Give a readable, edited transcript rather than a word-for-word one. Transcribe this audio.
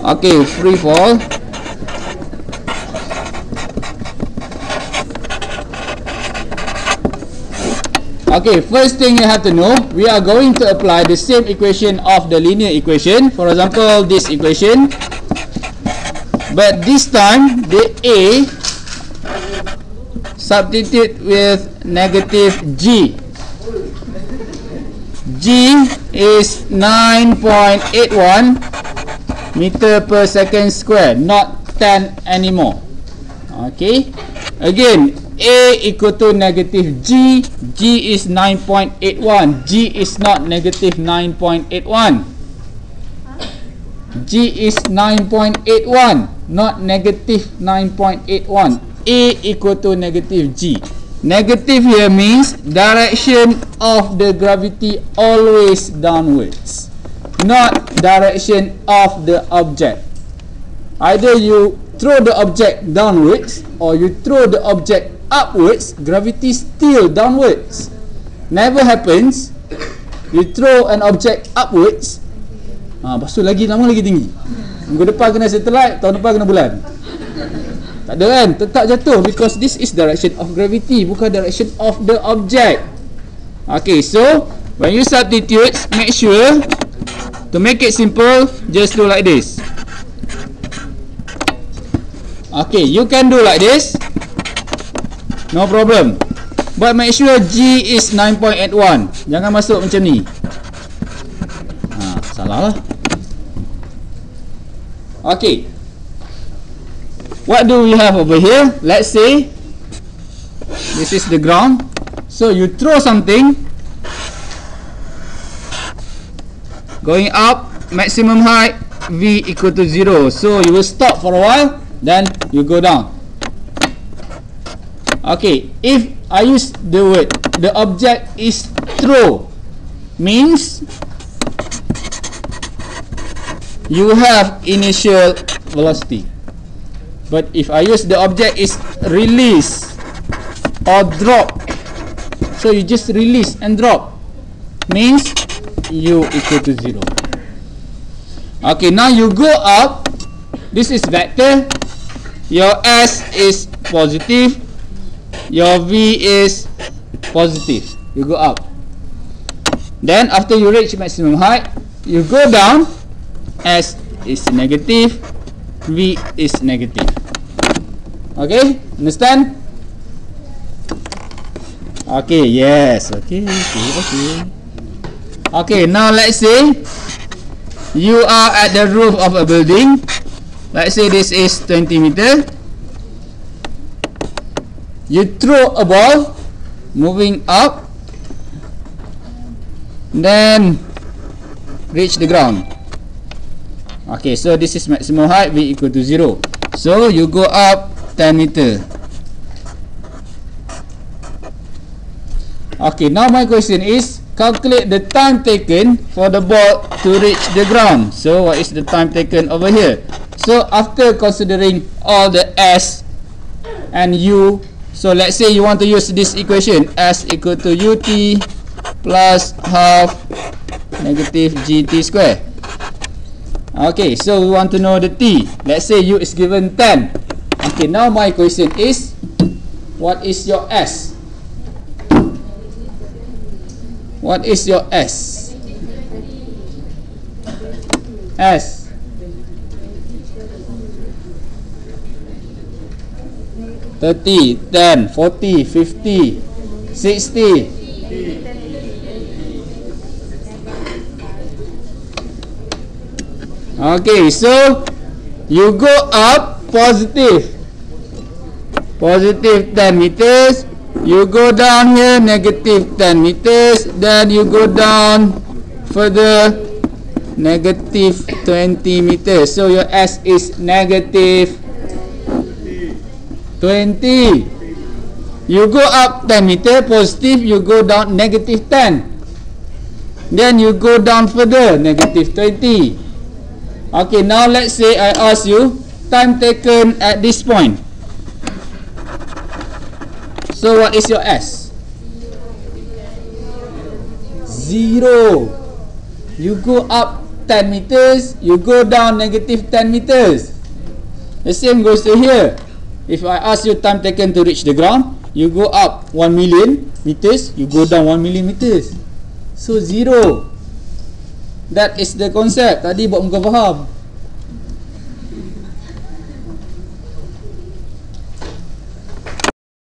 Okay, free fall. Okay, first thing you have to know, we are going to apply the same equation of the linear equation. For example, this equation. But this time, the A substitute with negative G. G is 9.81 meter per second square, not 10 anymore. Okay, again, A equal to negative G. G is 9.81. G is not negative 9.81. G is 9.81, not negative 9.81. A equal to negative G. Negative here means direction of the gravity always downwards, not direction of the object. Either you throw the object downwards or you throw the object upwards, gravity still downwards. Never happens you throw an object upwards, lepas tu lagi lama lagi tinggi. Minggu depan kena satellite, tahun depan kena bulan. Tak ada kan, tetap jatuh, because this is direction of gravity, bukan direction of the object. Okay, so when you substitute, make sure to make it simple, just do like this. Okay, you can do like this, no problem. But make sure G is 9.81. Jangan masuk macam ni. Salah lah. Okay, what do we have over here? Let's say this is the ground. So you throw something going up, maximum height V equal to 0. So you will stop for a while, then you go down. Okay, if I use the word the object is throw, means you have initial velocity. But if I use the object is release or drop, so you just release and drop, means U equal to 0. Okay, now you go up. This is vector. Your S is positive, your V is positive. You go up. Then after you reach maximum height, you go down. S is negative, V is negative. Okay, understand? Okay, yes. Okay. Okay, now let's say you are at the roof of a building. Let's say this is 20 meter. You throw a ball moving up, then reach the ground. Okay, so this is maximum height, V equal to 0. So you go up 10 meter. Okay, now my question is, calculate the time taken for the ball to reach the ground. So what is the time taken over here? So after considering all the S and U, so let's say you want to use this equation, S equal to UT plus half negative GT square. Okay, so we want to know the T. Let's say U is given 10. Okay, now my question is, what is your S? What is your S? S. $30, $10, $40, $50, $60. Okay, so you go up positive 10 meters, you go down here negative 10 meters, then you go down further negative 20 meters. So your S is negative 20. You go up 10 meter positive, you go down negative 10, then you go down further negative 20. Okay, now let's say I ask you time taken at this point. So what is your S? 0. You go up 10 meters, you go down negative 10 meters. The same goes to here. If I ask you time taken to reach the ground, you go up 1 million meters, you go down 1 million meters. So 0. That is the concept. Tadi buat muka faham.